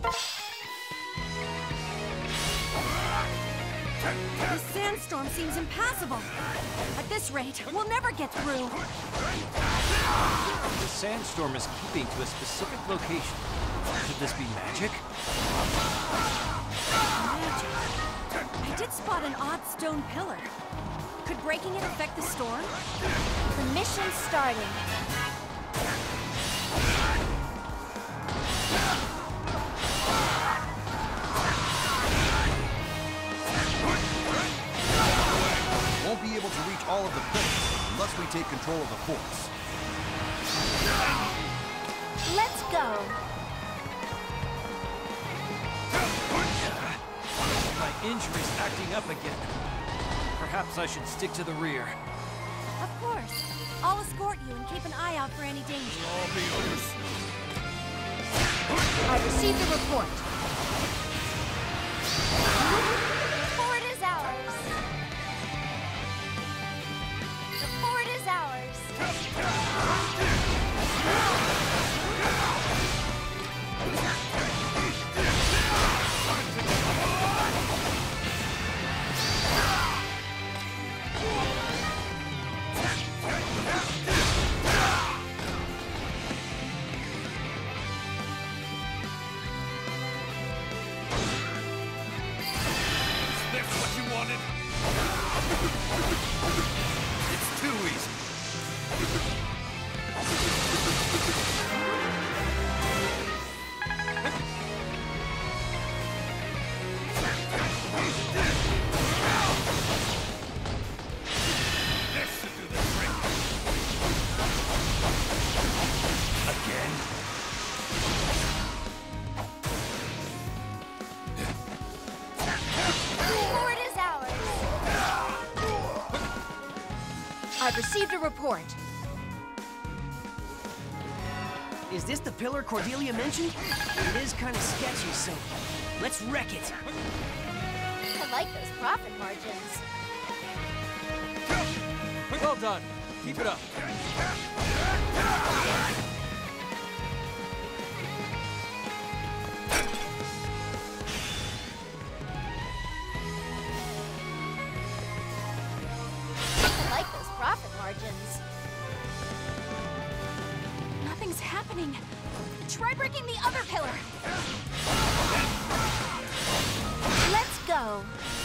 This sandstorm seems impassable. At this rate, we'll never get through. The sandstorm is keeping to a specific location. Could this be magic? Magic. I did spot an odd stone pillar. Could breaking it affect the storm? The mission's starting. Won't be able to reach all of the pillars unless we take control of the forts. Let's go. My injury's acting up again. Perhaps I should stick to the rear. Of course. I'll escort you and keep an eye out for any danger. All the others. I received the report. The fort is ours. The fort is ours. It's too easy. This should do the trick. Again? The fort is ours. I've received a report. Is this the pillar Cordelia mentioned? It is kind of sketchy, so let's wreck it. I like those profit margins. Well done. Keep it up. I like those profit margins. Nothing's happening. Try breaking the other pillar. Let's go.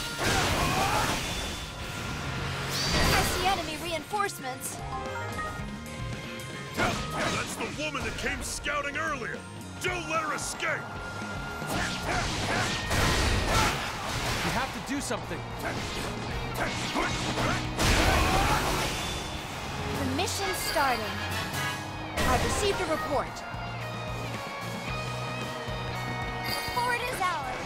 I see enemy reinforcements. That's the woman that came scouting earlier. Don't let her escape. You have to do something. The mission's starting. I've received a report. The fort is ours.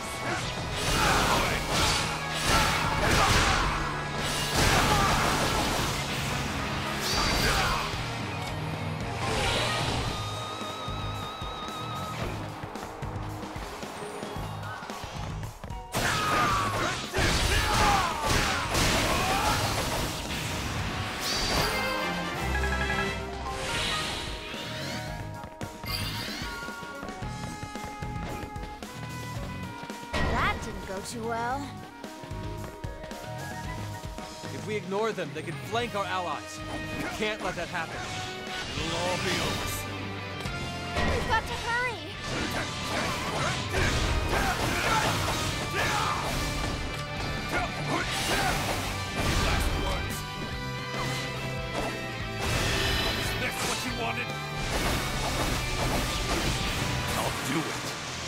That didn't go too well. If we ignore them, they could flank our allies. We can't let that happen. It'll all be ours. We've got to hurry. Last words. Is this what you wanted? I'll do it.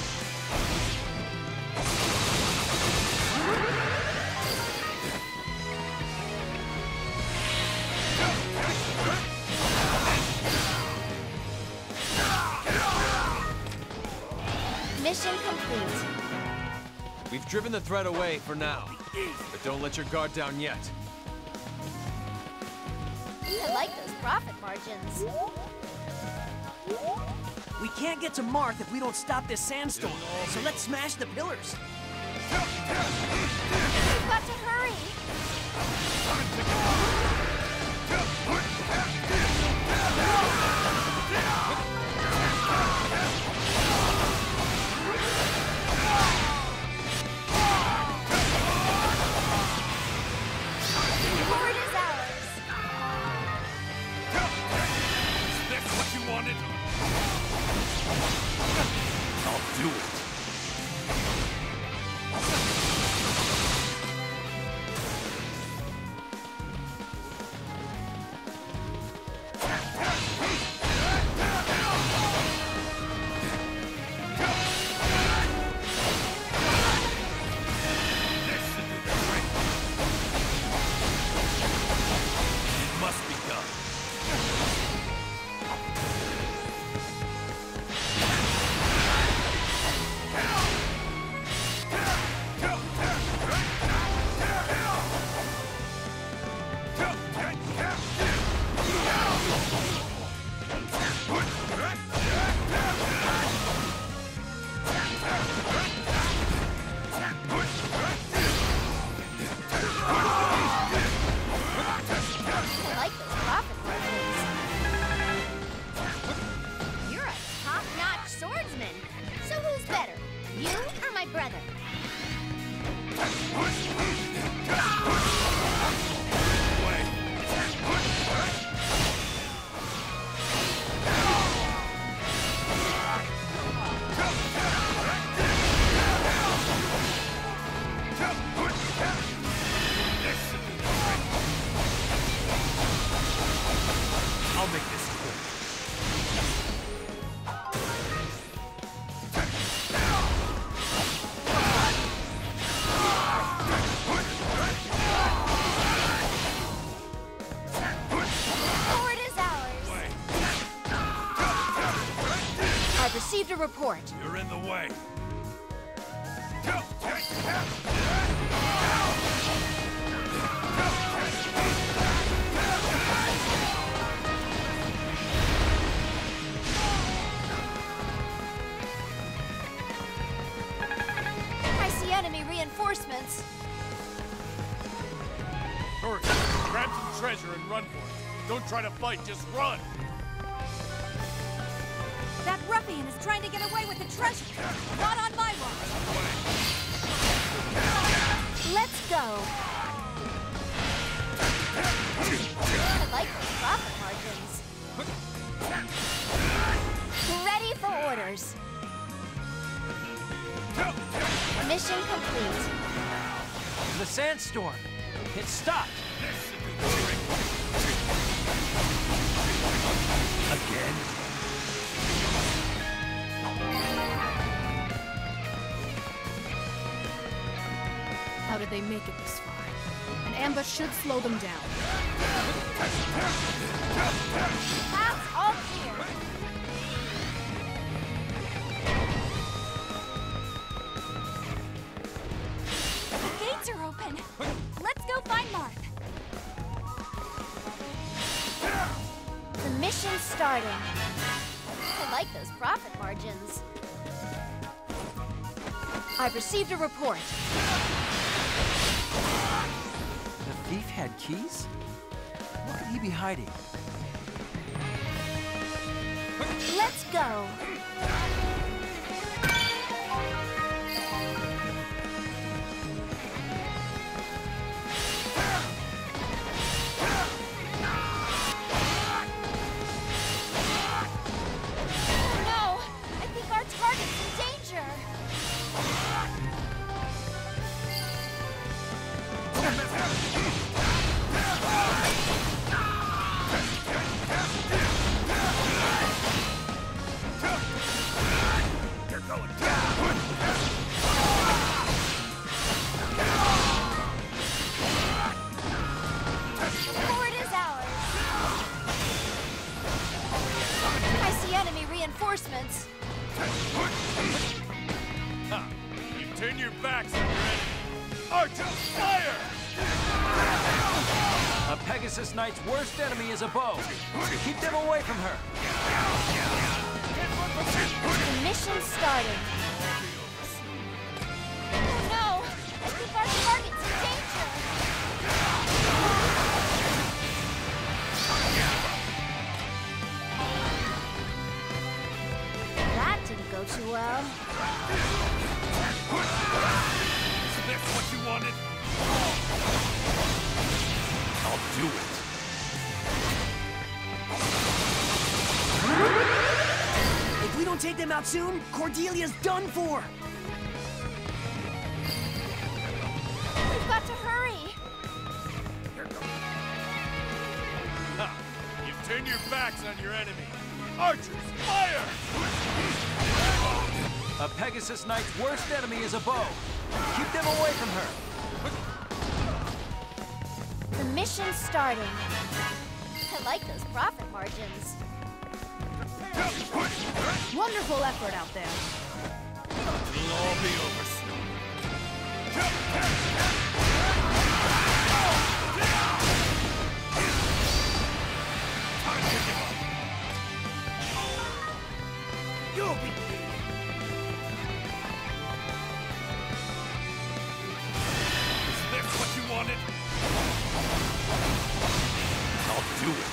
Mission complete. We've driven the threat away for now. But don't let your guard down yet. I like those profit margins. We can't get to Marth if we don't stop this sandstorm. So let's smash the pillars. We've got to hurry. do it. I'll make this quick. Forward is ours. I've received a report. You're in the way. I see enemy reinforcements. Hurry, grab some treasure and run for it. Don't try to fight, just run! That ruffian is trying to get away with the treasure. Not on my watch. Let's go. I like those profit margins. Ready for orders. Mission complete. The sandstorm. It stopped. Again? How did they make it this far? An ambush should slow them down. Paths all clear. The gates are open. Let's go find Marth. The mission's starting. I like those profit margins. I've received a report. The thief had keys? What could he be hiding? Let's go. No! I think our target's in danger! Forward is ours. I see enemy reinforcements. You turn your backs on your enemy. Archers, fire! A Pegasus Knight's worst enemy is a bow. Keep them away from her. The mission's starting. Oh no! I think our target's in danger! That didn't go too well. Is this what you wanted? I'll do it. If we don't take take them out soon, Cordelia's done for! We've got to hurry! Ha! You turn your backs on your enemy. Archers, fire! A Pegasus Knight's worst enemy is a bow. Keep them away from her. The mission's starting. I like those profit margins. Wonderful effort out there. It'll all be over soon. Time to give up. You'll be... Is this what you wanted? I'll do it.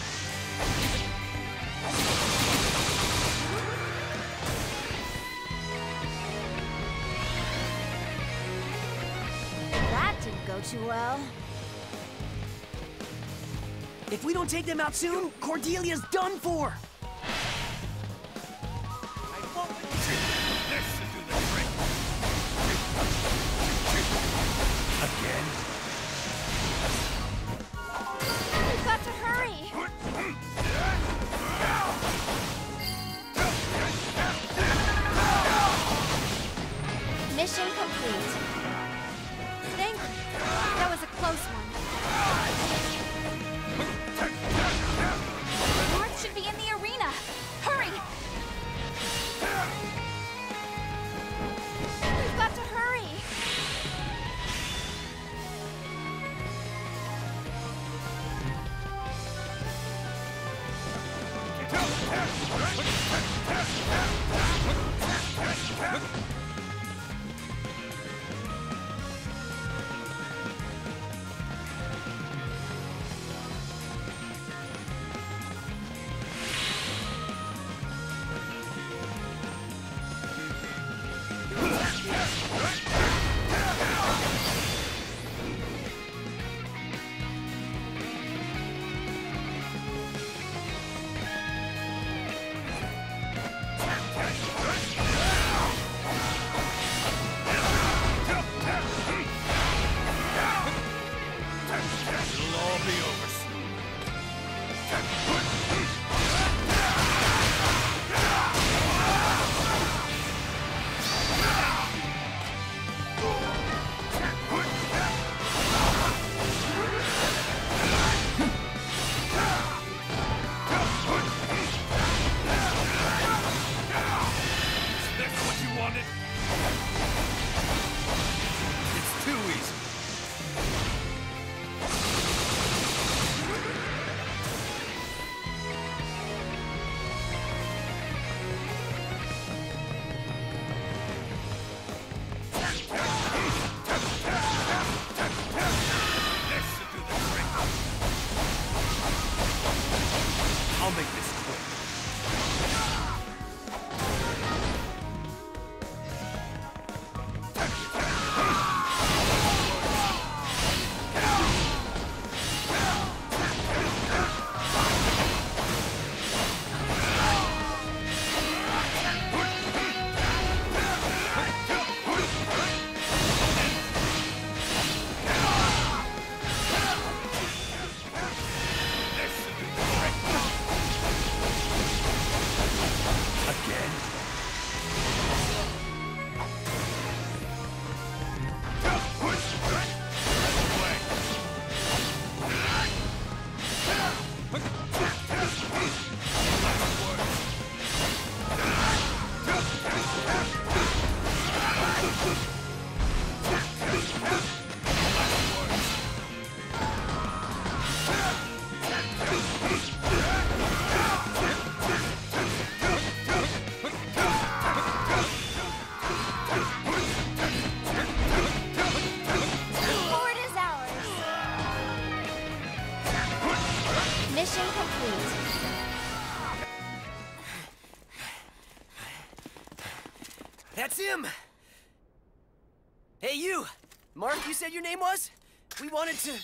That didn't go too well. If we don't take them out soon, Cordelia's done for! This should do the trick. Again? We've got to hurry! Mission complete. Thank you. That was a close one. North should be in the arena. Hurry! We've got to hurry! It'll all be over soon. Is this what you wanted? It's too easy. I'll make this quick. Mission complete. That's him! Hey, you! Mark, you said your name was? We wanted to...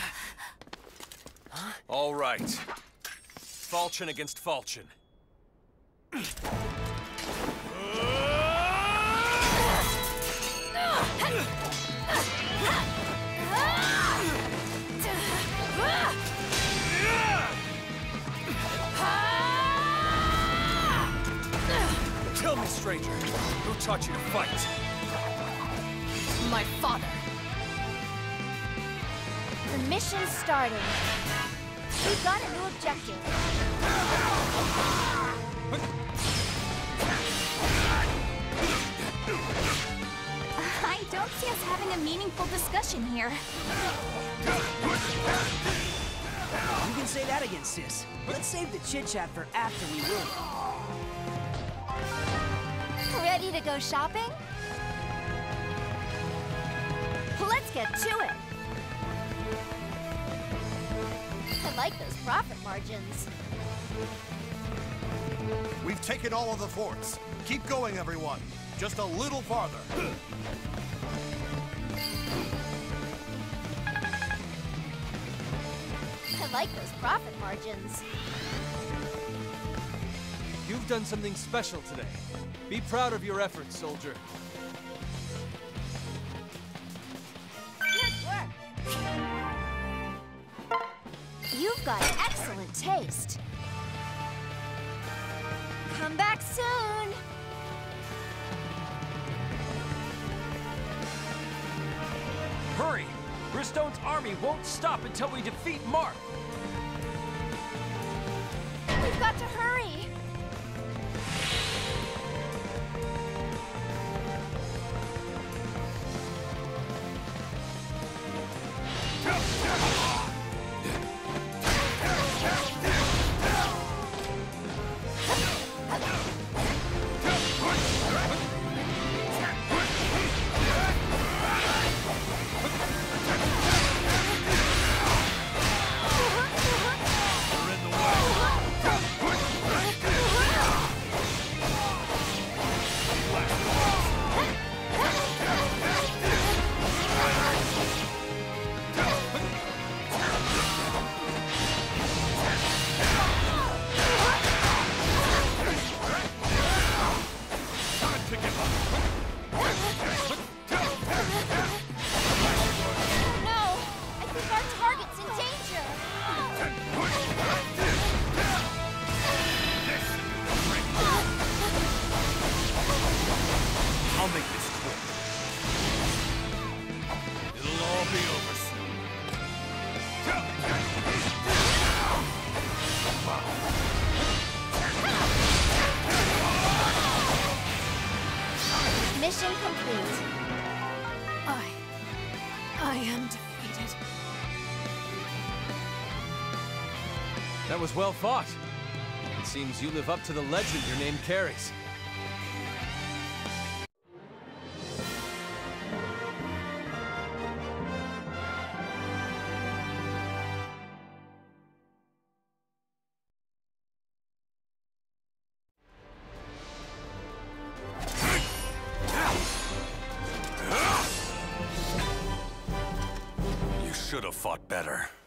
All right. Falchion against Falchion. Tell me, stranger, who taught you to fight? My father. The mission's starting. We've got a new objective. I don't see us having a meaningful discussion here. You can say that again, sis. Let's save the chit-chat for after we win. Ready to go shopping? Let's get to it. I like those profit margins. We've taken all of the forts. Keep going, everyone. Just a little farther. I like those profit margins. You've done something special today. Be proud of your efforts, soldier. Good work. You've got excellent taste. Come back soon. Hurry! Bristone's army won't stop until we defeat Mark! We've got to hurry. I'll make this quick. It'll all be over soon. Mission complete. I am defeated. That was well fought. It seems you live up to the legend your name carries. You should have fought better.